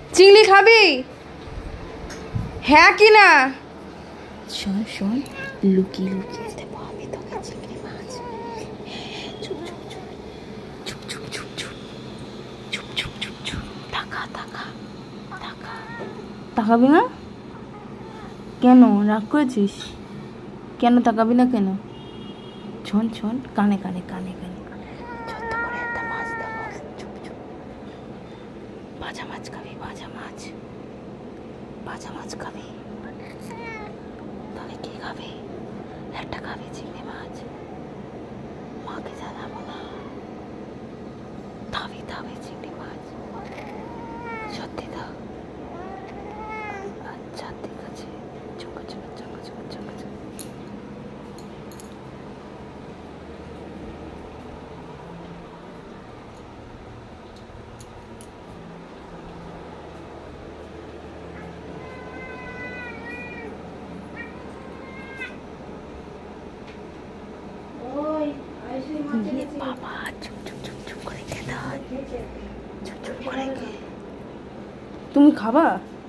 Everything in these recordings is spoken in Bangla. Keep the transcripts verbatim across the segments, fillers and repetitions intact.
চিংড়ি খাবি? হ্যাঁ কি না? শোন শোন, লুকিয়ে লুকিয়ে দেবো আমি তোকে চিংড়ি মাছ। চুপ চুপ চুপ চুপ চুপ চুপ চুপ চুপ চুপ চুপ চুপ তাকা তাকা তাকা। তাকাবি না কেন? রাগ করেছিস কেন? তাকাবি না কেন? শোন শোন, কানে কানে কানে কানে ছোট্ট করে একটা মাছ দেবো। চুপ চুপ। ভাজা মাছ খাবি? ভাজা মাছ, ভাজা মাছ খাবি? তাহলে কি খাবি? একটা খাবি চিংড়ি মাছ। মাকে জানাবো না। খাবি খাবি চিংড়ি মাছ? সত্যি তো? আচ্ছা ঠিক আছে। চুপ চুপ চুপ চুপ চুপ চুপ। বাবা চুপ চুপ চুপ চুপ করে খেতে হয়। চুপ চুপ করে খে। তুমি খাবা?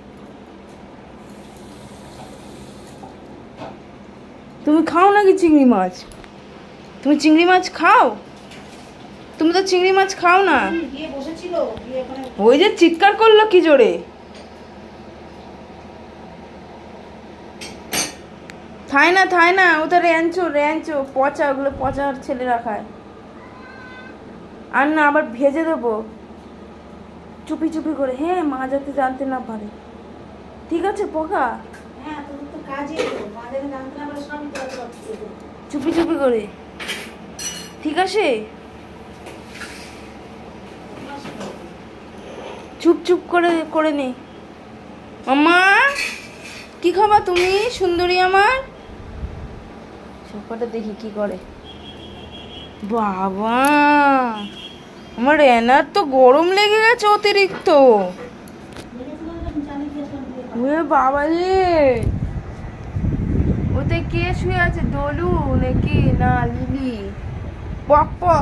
তুমি খাও নাকি চিংড়ি মাছ? তুমি চিংড়ি মাছ খাও? তুমি তো চিংড়ি মাছ খাও না। ওই যে চিৎকার করলো কি জোরে। থাই না থাই না, ওটা র্যাঞ্চো র্যাঞ্চো, পচা, ওগুলো পচা ছেলেরা খায়। আর না আবার ভেজে দেবো চুপি চুপি করে। হ্যাঁ, মা যাতে জানতে না পারে। ঠিক আছে পোকা? চুপি চুপি করে, ঠিক আছে? চুপ চুপ করে করে নে। মাম্মা কি খাবা তুমি সুন্দরী আমার? সবকটা দেখি কি করে। বাবা, আমার রেনার তো গরম লেগে গেছে অতিরিক্ত। বাবা রে, ওতে কে শুয়ে আছে? দলু নাকি না লিলি? পক পক।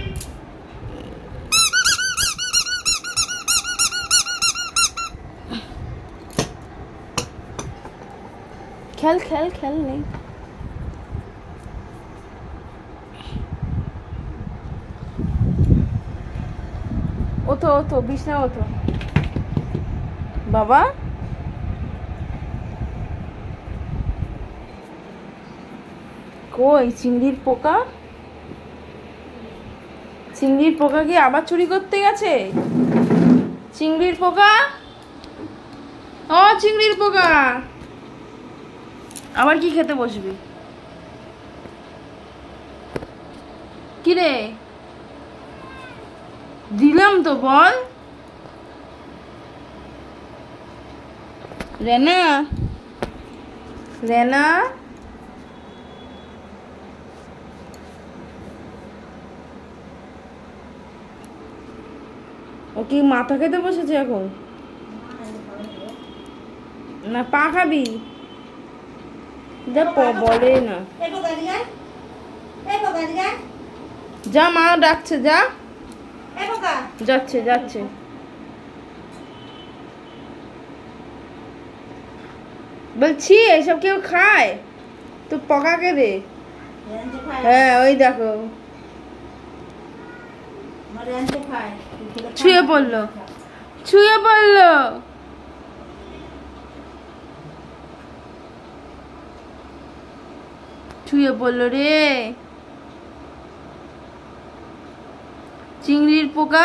খেল খেল খেল নেই। ওতো ওতো বিছনা ওতো। বাবা কই চিংড়ির পোকা? চিংড়ির পোকা কি আবার চুরি করতে গেছে? চিংড়ির পোকা, ও চিংড়ির পোকা, আবার কি খেতে বসবি? কিরে দিলাম তো, বল। রেনা রেনা ও কি মাথা খেতে বসেছে এখন? না পা খাবি? বলে না। যা, মা ডাকছে, যা। যাচ্ছে যাচ্ছে। বলছি এসব কেউ খায়? তো পকাকে দে। হ্যাঁ ওই দেখো ছুঁয়ে পড়লো, ছুঁয়ে পড়লো। ছুঁয়ে পড়লো রে। চিংড়ির পোকা,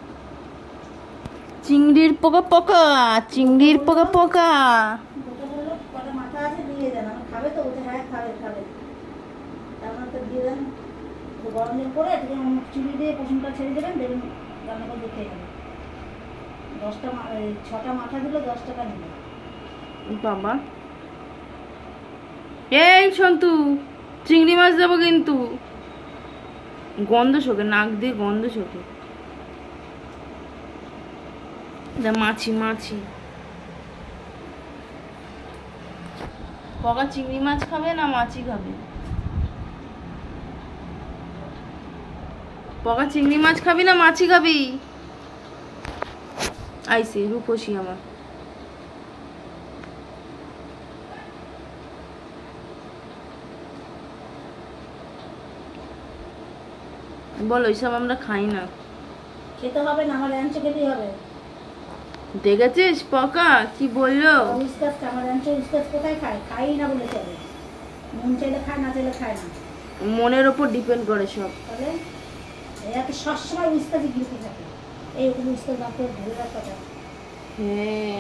চিংড়ির পোকা পোকা, চিংড়ির পোকা পোকা। বাবা এই সন্তু, চিংড়ি মাছ দেবো কিন্তু। গন্ধ শোকে, নাক দিয়ে গন্ধ শোকে। মাছি মাছি। পকা চিংড়ি মাছ খাবে না মাছি খাবে? পকা চিংড়ি মাছ খাবি না মাছি খাবি? আইসি রূপসী আমার বল ওইসব আমরা খাই না। খেতে হবে না, আমার ল্যাঞ্চে খেতেই হবে। দেখেছিস পকা কি বললো? উস্কাস আমার ল্যাঞ্চে উস্কাস কোথায় খায়? খাই না বলে চলে, মন চাইলে খায়, না চাইলে খায় না। মনের ওপর ডিপেন্ড করে সব। তাহলে এরা তো সবসময় উস্কাসই গিলতে থাকে। এই উস্কাস বাপরে ধরে রাখাটা। হ্যাঁ।